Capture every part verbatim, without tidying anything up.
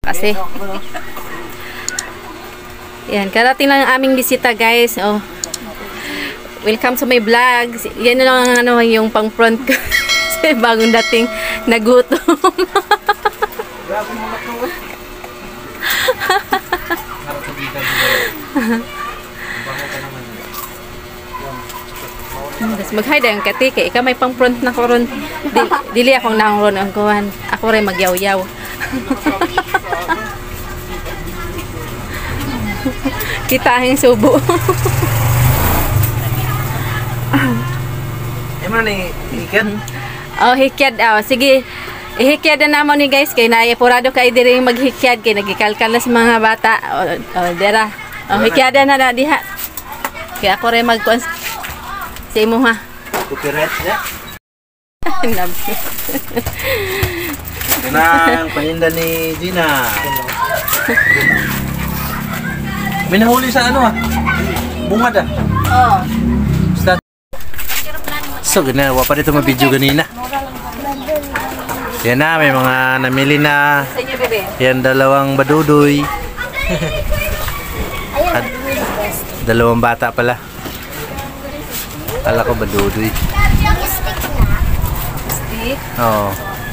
Kasi yan, karating lang ang aming bisita, guys. Oh. Welcome to my vlog. Yan na lang ang ano, yung pang front ko. Bagong dating nagutom. Mag-hi dahil kati kay ikaw may pang front na koron. Di, dili akong naangron ang kuhan. Ako rin magyaw-yaw. Kita ang subo. Ano ni hikyad? Oh, hikyad. Oh, sige. Ihikyad na naman ni guys. Kaya naipurado kayo din maghikyad. Kaya nagikalkal na sa mga bata. Oh, oh dera. Oh, hikyad na na diha. Kaya ako rin magkuhan sa imo ha. Copyright na. Ito na ang paninda ni Gina. May nahuli sa ano ah? Bungad ah? Oo. Start. So, ganawa pa dito mabidyo ganina. Yan na, may mga namili na. Sa inyo, bebe? Yan, dalawang badudoy. At dalawang bata pala. Kala ko badudoy. Stick? Oo.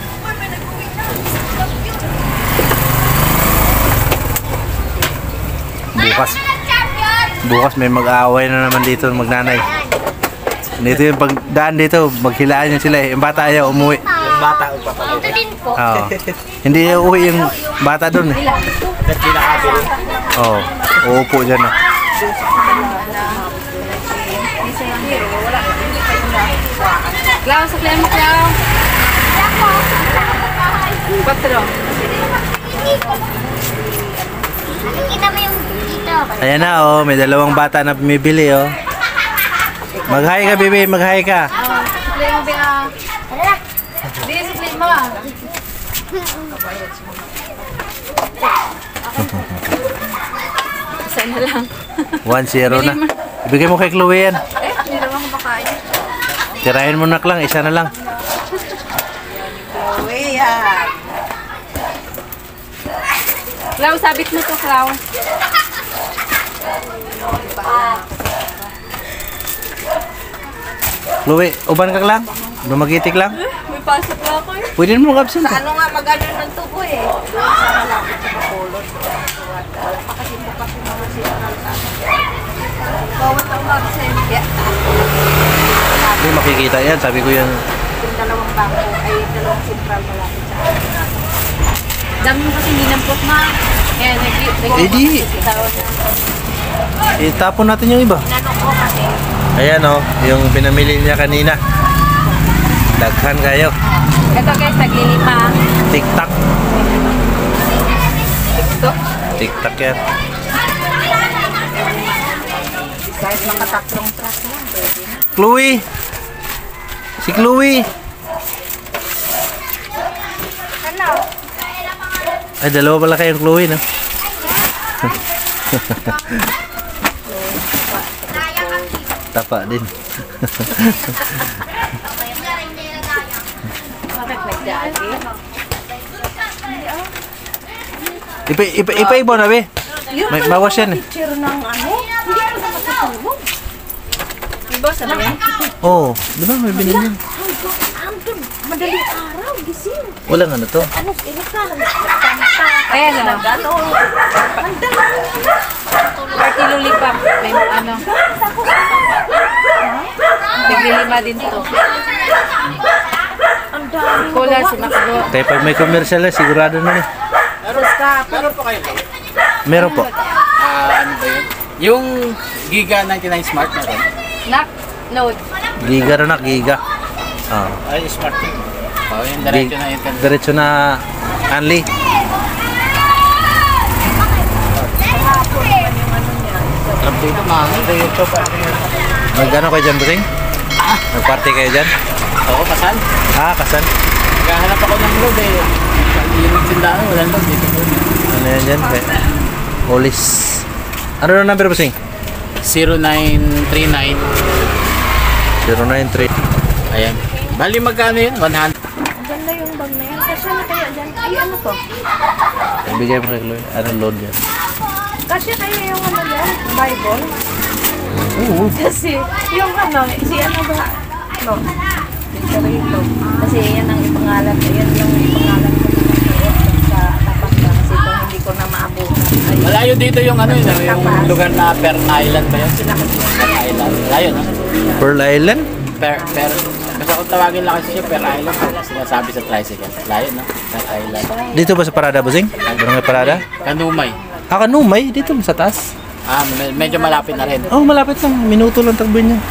Bukas. Bukas may mag-aaway na naman dito magnanay. Dito yung pagdaan dito, maghilaan yun sila eh. Yung bata ayaw umuwi. Yung bata upapagod. Oo. Hindi uuwi yung bata doon eh. Oo. Uupo dyan ah. Clau, saklihan mo, Clau. Patro. Kita mo yung dito. Ayan na oh, may dalawang bata na bumibili oh. Mag-hi ka, baby, mag-hi ka. Saklihan mo, Bea. Hindi, saklihan mo. Isa na lang. one zero na. Ibigay mo kay Chloe yan. Eh, hindi naman ko bakain. Tirahin mo na lang, isa na lang. Chloe, yan. Clau, sabit mo to, Clau. Chloe, uban ka lang? Dumagitik lang? May pasok na ako eh. Pwede mo mag-absent ka. Ano nga mag-ano ng tubo eh. Sana lang sa kapulot. Kasi bukas yung mga sinanal ka. Bawat ang mag-send. Hindi makikita yan, sabi ko yan. Yung dalawang bangko ay dalawang sentral malapit sa akin. Dami mo kasi ninampok na. Kaya nag-i- Eh di. Itapon natin yung iba. Inanong ko kasi. Ayan oh, yung pinamili niya kanina. Daghan kayo. Ito guys, naglilima. Tik-tak. Ito. Tik-tak yan. Kahit makatatlong truck lang, pwede na. Chloe! Si Chloe! Ano? Ay, dalawa pala kayong Chloe, no? Tapa din. Bakit nagdagi? Ipa, ipa, ipa iba na, be. May bawas yan, eh. Picture ng ano? Hindi ko na makatulog. Iba sa mga? Oo, oh, di ba may binili yan? Hanggang madaling araw, gising. Walang ano to. Ano, inis na lang. Ayan na. Party lollipop. May ano. Naglilima din to. Ang dami. Cola, sinakbo. Kaya pag may commercial na, sigurado na eh. Meron po kayo. Meron po. Ah, ano ba yun? Yung Giga ninety-nine Smart na rin. Nak, note. Giga rin na, giga. Oh. Ay, Smart yun. Oh, yung diretso na internet. Diretso na Anli. Trap dito, mahal. Mag-ano kayo dyan, Busing? Mag-party kayo dyan? Oo, kasal. Ah, kasan? Naghahanap ako ng load eh. Yung tindahan, walang load dito po. Ano yan dyan? Polis. Ano na number, Busing? zero nine three nine. zero nine three. Ayan. Bali magkano yun? one hundred. Ang ganda yung bag na yun. Tapos Kasya na kaya dyan. Ay, ano to? Ibigay mo kay Chloe. Anong load yan? Kasya kaya yung ano dyan? Bible? Oo. Kasi, yung ano, si ano ba? No. Victorino. Kasi yan ang ipangalan. Yan lang ang ipangalan ko sa tapat na. Kasi kung hindi ko na maabutan. Ay, Malayo dito yung ano yun, yung lugar na Per Island ba yun? Per Island. Layo, no? Pearl Island? Per, per, basta kung tawagin lang kasi siya Per Island, sinasabi sa tricycle. Layo, no? Per Island. Dito ba sa Parada, Busing? Barangay Parada? Kanumay. Ah, Kanumay. Dito sa taas. Ah, me- medyo malapit na rin. Oh, malapit lang. Minuto lang takbo niya.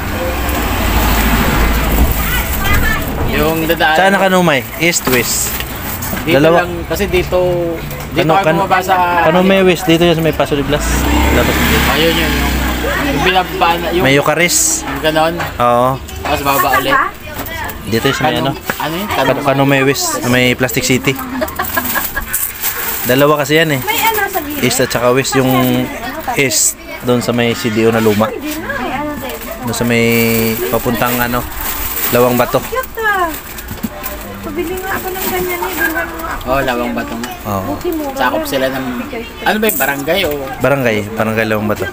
Yung dadaan. Saan na Kanumay? East, West. Dito Dalawa. lang, kasi dito, dito Kano, ako kan, bumaba sa... Kanumay West. Dito yun sa may Paso de Blas. Labas mo dito. Ayun yun, yung, yung binababa na, yung, May Eucharis. yung ganon, Oo. tapos bababa ulit. Dito yun sa may ano. Ano yun? Kan, Kanumay. Kanumay West. Sa may Plastic City. Dalawa kasi yan eh. may ano sa gilid. East at saka West. Yung East. Doon sa may C D O na luma. Doon sa may papuntang ano. Lawang Bato. Cute ah. Pabili nga ako ng ganyan eh. Bilhan mo nga ako. Oh, Lawang Batong. Oo. Sakop sila ng, ano ba yung barangay o Barangay. Barangay Lawang Bato.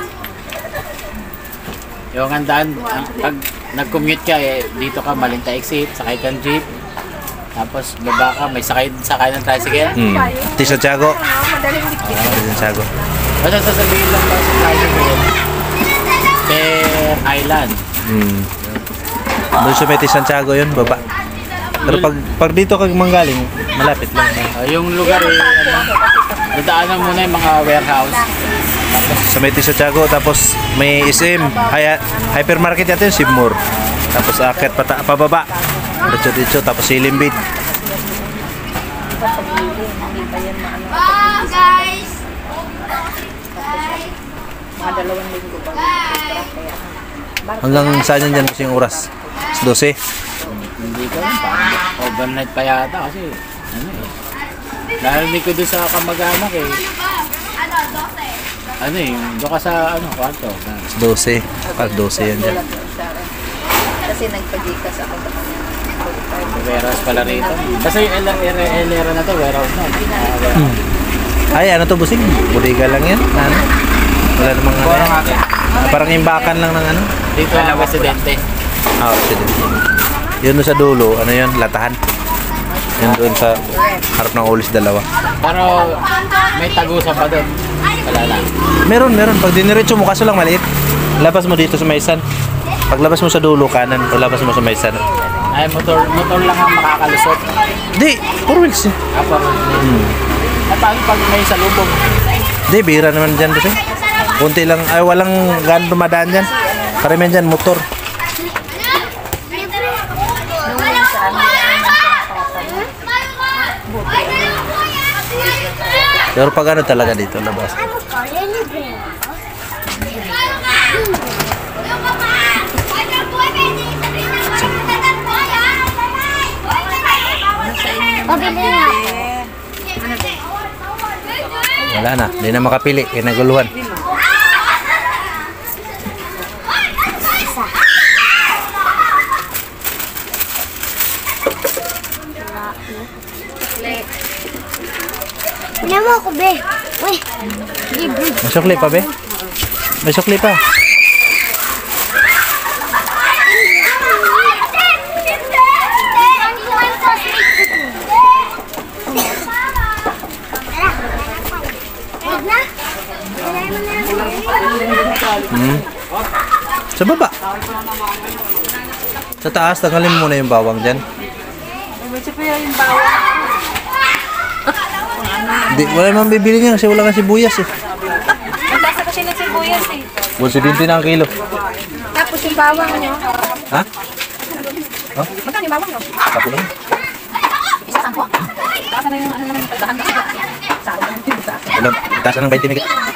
yung handaan, ang, pag nag-commute ka eh, dito ka Malinta exit, sakay kang jeep, tapos baba ka, may sakay, sakay ng tricycle. Hmm. Tisa Tiago. Ano, madaling dikit. Tisa Tiago. Basta sasabihin lang ba sa tricycle, Per Island. Hmm. Doon sa may Santiago yun, baba. Pero pag, pag dito kag manggaling, malapit lang. Uh, yung lugar eh, ano, dadaanan muna yung mga warehouse. Sa may Santiago, tapos may S M, hay, hypermarket yata yun, Sibmore. Tapos akit pata, pababa. Diretso-diretso, tapos Silimbid. Oh, guys! Mga dalawang linggo ba? Hanggang saan yan dyan kasi yung oras? twelve. Hindi ko lang, parang overnight pa yata kasi, ano eh. Narinig ko doon sa kamag-anak eh. Ano eh, doon ka sa, ano, kwarto. twelve. Pag twelve yan dyan. Kasi nagpagikas ako sa kanya. Warehouse pala rito. Kasi yung L-era na to, warehouse na. Uh, Ay, ano to, busing? Bodega lang yan? Ano? Wala namang ano yan. Ah, parang imbakan lang ng ano? dito ang residente. Ah, okay. Yun doon sa dulo, ano yun? Latahan. Yun doon sa harap ng ulis dalawa. Pero may tagusan pa doon. Wala lang. Meron, meron. Pag diniretso mo, kaso lang maliit. Labas mo dito sa Maysan. Paglabas mo sa dulo, kanan. Paglabas mo sa Maysan. Ay, motor, motor lang ang makakalusot. Di, four wheels eh. Apo. Hmm. At paano pag may salubong? Di, bira naman dyan kasi. Kunti lang, ay walang gano'n dumadaan dyan. Karamihan dyan, motor. Pero pag ano talaga dito, labas. Pabili nga. Wala na, hindi na makapili, kaya naguluhan. Pila mo ako, be. Uy, libre. May sukli pa, be? May sukli pa. Hmm. Sa baba. Sa taas, tanggalin mo muna yung bawang dyan. Medyo pa yung bawang. Di, wala naman bibili niya kasi wala kang sibuyas eh. Mataas na kasi ng sibuyas eh. one seventy na ang kilo. Tapos yung bawang nyo. Ha? Oh? Magkano yung bawang nyo? Kapo lang. Isa sampo. Taas na yung ano naman. Pagdahan kasi. Sayang. Wala, itaas na ng twenty mega.